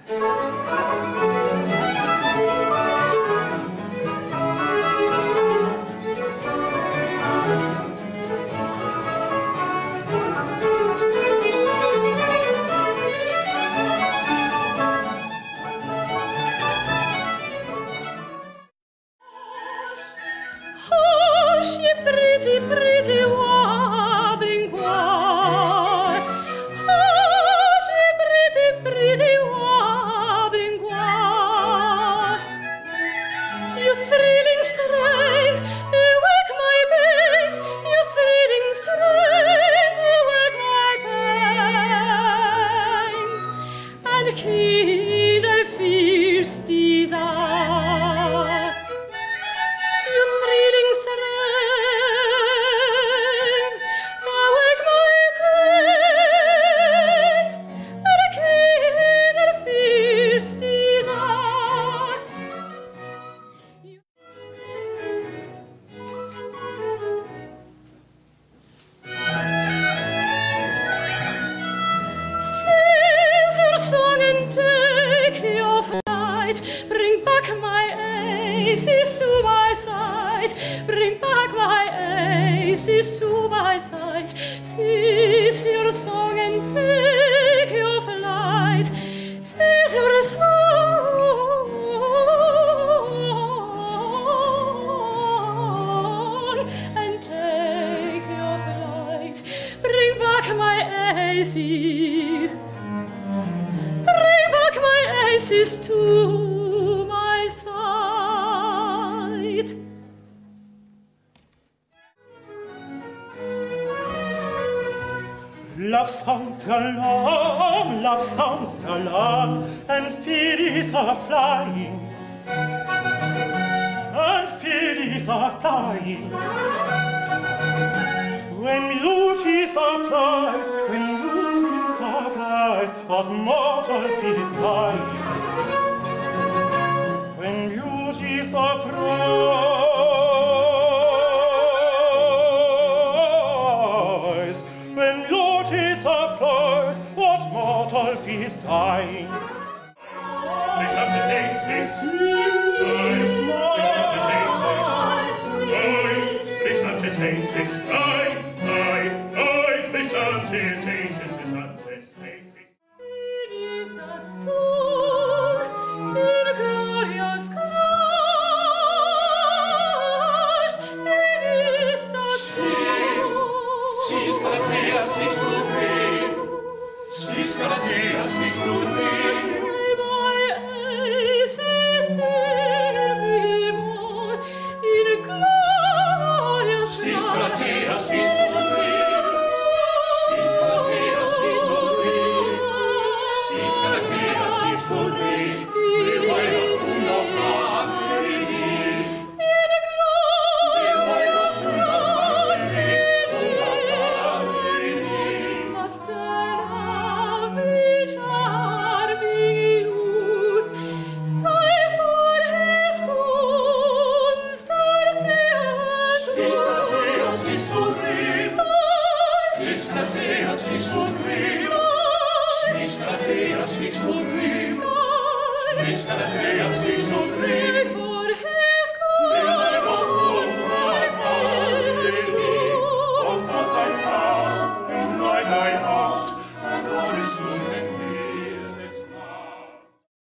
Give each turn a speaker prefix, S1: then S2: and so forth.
S1: Hush, ye pretty, pretty warbling choir. Hush, ye pretty, pretty warbling choir. You thrilling strains, you wake my pains. You thrilling strains, you wake my pains. And kill a fierce desire. You thrilling strains, awake my pains, and kill a fierce desire. Seize your song and take your flight. Bring back my aces to my side. Bring back my aces to my side. Cease your song and take your flight. Cease your song and take your flight. Bring back my aces. Bring back my aces to my side.
S2: Love songs along, and fairies are flying, and fairies are flying. When beauty surprise, what mortal feels dying. When beauty surprise, when beauty surprise, what mortal feels dying.
S1: It is that stone in glorious crush. It is that stone.
S3: She's Galatea, she's too brave. She's Galatea, she's too brave.
S1: Say my aces will be born in glorious
S3: She's
S1: crush.
S3: Galatea, she's too brave. She's Galatea, she's too brave. She's Galatea, she's too brave. Wir wollen wunderbar sehen.
S1: In glorious crush. Must I love each arbing youth, die for his Kunst,
S3: She's Galatea, she's too brave. She's Galatea, she's too brave. She's Galatea, she's too brave. She's Galatea, she's too brave.